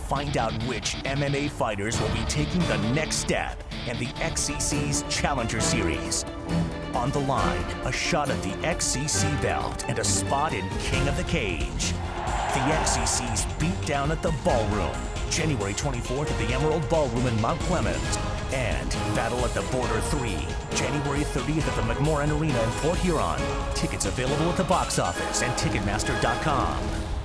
find out which MMA fighters will be taking the next step in the XCC's Challenger Series. On the line, a shot at the XCC belt and a spot in King of the Cage. The XCC's beatdown at the Ballroom, January 24th at the Emerald Ballroom in Mount Clemens. And Battle at the Border 3, January 30th at the McMorran Arena in Port Huron. Tickets available at the box office and Ticketmaster.com.